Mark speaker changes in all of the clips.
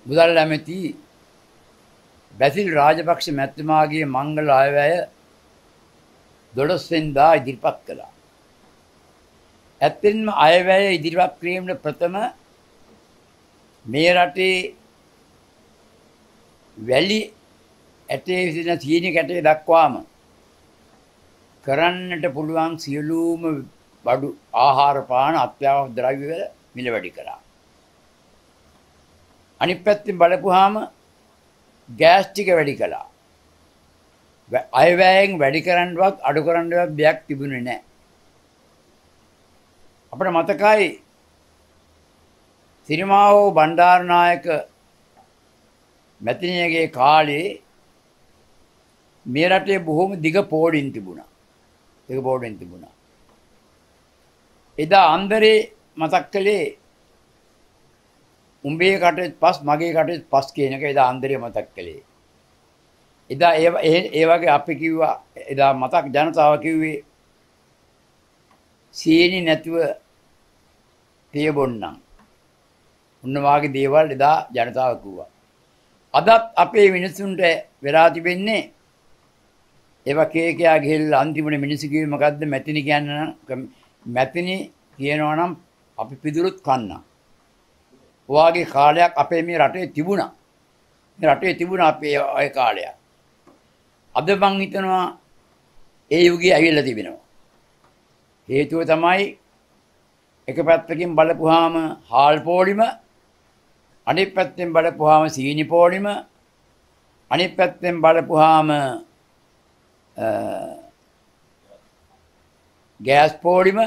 Speaker 1: මුදල් ඇමති බැසිල් රාජපක්ෂ මැතිතුමාගේ මංගල අයවැය 12 වෙනිදා ඉදිරිපත් කළා. ඇත්තෙන්ම අයවැය ඉදිරිපත් කිරීමේ ප්‍රථම මේ රටේ වැලි ඇටේ විසින සීනි කැටේ දක්වාම කරන්නට පුළුවන් සියලුම බඩු ආහාර පාන අත්‍යවශ්‍ය ද්‍රව්‍ය වල මිල වැඩි කළා. අනිත් පැත්තෙන් බලපුවාම ගෑස් ටික වැඩි කළා. අයවැයෙන් වැඩි කරන්නවත් අඩු කරන්නවත් දෙයක් තිබුණේ නැහැ. අපිට මතකයි සිරිමාවෝ බණ්ඩාරනායක මැතිණියගේ කාලේ මේ රටේ බොහොම දිග පෝඩින් තිබුණා. දිග පෝඩින් තිබුණා. එදා අන්දරේ මතක් කළේ උඹේ කටේ පස් මගේ කටේ පස් කියන එක එදා අන්දරේ මතක් කළේ. එදා ඒ වගේ අපි කිව්වා එදා මතක් ජනතාව කිව්වේ සීනි නැතුව තේ බොන්නම්. උන්න වාගේ දේවල් එදා ජනතාව කිව්වා. අදත් අපේ මිනිසුන්ට වෙලා තිබෙන්නේ ඒවා කේකයා ගිහිල්ලා අන්තිමට මිනිස්සු කිව්වේ මොකද්ද මැතිනි කියන්න මැතිනි කියනවා නම් අපි පිදුරුත් කන්නා. ඔයාගේ කාලයක් අපේ මේ රටේ තිබුණා. මේ රටේ තිබුණා අපේ ඔය කාලයක්. අද මං හිතනවා ඒ යුගය ඇවිල්ලා තිබෙනවා. හේතුව තමයි එක පැත්තකින් බලපුවාම හාල් පොලිම අනිත් පැත්තෙන් බලපුවාම සීනි පොලිම අනිත් පැත්තෙන් බලපුවාම ගෑස් පොලිම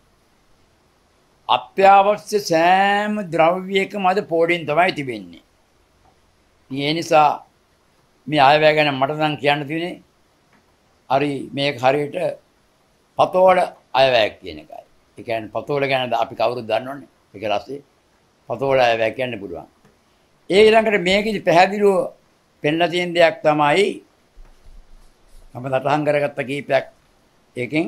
Speaker 1: අත්‍යවශ්‍ය සෑම ද්‍රව්‍යයකම අද පොඩින් තමයි තිබෙන්නේ. ඒ නිසා මේ අයවැය ගැන මට නම් කියන්න තියෙන්නේ හරි මේක හරියට පතෝල අයවැය කියන එකයි. ඒ කියන්නේ පතෝල ගැන අපි කවුරුද දන්නවනේ. ඒක රසේ පතෝල අයවැය කියන්න පුළුවන්. ඒ ඊළඟට මේකෙදි පැහැදිලිව පෙන්ලා තියෙන දෙයක් තමයි මම සටහන් කරගත්ත කීපයක් එකෙන්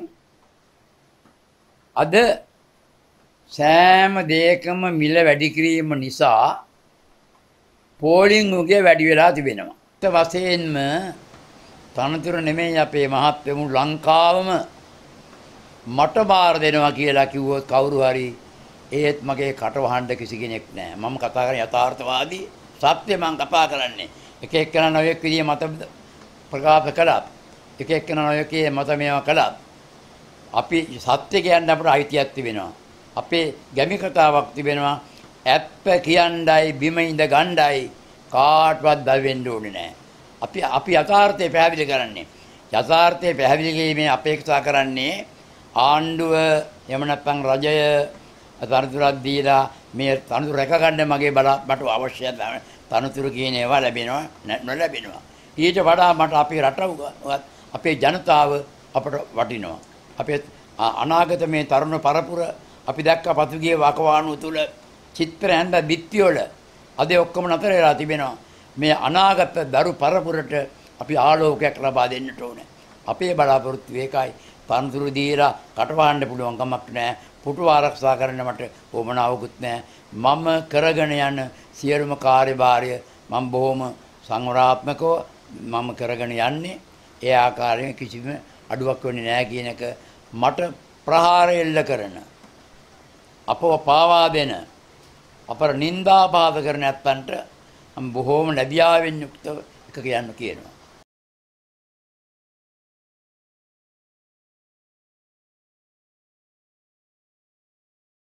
Speaker 1: අද සෑම දෙයකම මිල වැඩි කිරීම නිසා පෝලිං උගේ වැඩි වෙලා තිබෙනවා. ඒ වශයෙන්ම තනතුර නෙමෙයි අපේ මහත්වෙමු ලංකාවම මට බාර දෙනවා කියලා කිව්වොත් කවුරු හරි ඒත් මගේ කට වහන්න කිසි කෙනෙක් නැහැ. මම කතා කරන්නේ යථාර්ථවාදී සත්‍ය මම කතා කරන්නේ. එක එක්කෙනා නොයෙක් විදිය මත ප්‍රකාශ කළා. එක එක්කෙනා නොයෙක් මත මේවා කළා. අපි සත්‍ය කියන්න අපට අයිතියක් තිබෙනවා. අපේ ගැමි කතාවක් තිබෙනවා. ඇත්ත කියන්නයි බිම ඉඳ ගණ්ඩයි කාටවත් දල් වෙන්න ඕනේ නැහැ. අපි යථාර්ථය පැහැදිලි කරන්නේ. යථාර්ථය පැහැදිලි කිරීමේ අපේක්ෂා කරන්නේ ආණ්ඩුව එහෙම නැත්නම් රජය තනතුරක් දීලා මේ තනතුර රැක ගන්න මගේ මට අවශ්‍ය තනතුරු කියන ඒවා ලැබෙනවා නොලැබෙනවා. ඊට වඩා මට අපේ රට අපේ ජනතාව අපට වටිනවා. අපේ අනාගත මේ තරුණ පරපුර අපි දැක්ක පසුගිය වකවානුව තුල චිත්‍ර ඇඳ බිත්තිවල අද ඔක්කොම නතර වෙලා තිබෙනවා. මේ අනාගත දරු පරපුරට අපි ආලෝකයක් ලබා දෙන්නට ඕනේ. අපේ බලාපොරොත්තු ඒකයි. තනතුරු දීලා කටවහන්න පුළුවන් කමක් නැහැ. පුටු ආරක්ෂා කරන්න මට ඕමනාවකුත් නැහැ. මම කරගෙන යන සියලුම කාර්යභාරය මම බොහොම සංවරාත්මකව මම කරගෙන යන්නේ. ඒ ආකාරයෙන් කිසිම අඩුවක් වෙන්නේ නැහැ කියන එක මට ප්‍රහාර එල්ල කරන අපව පාවා දෙන අපර නින්දාපාත කරන ඇත්තන්ට මම බොහොම ලැබියාවෙන් යුක්තව එක කියන්න කියනවා.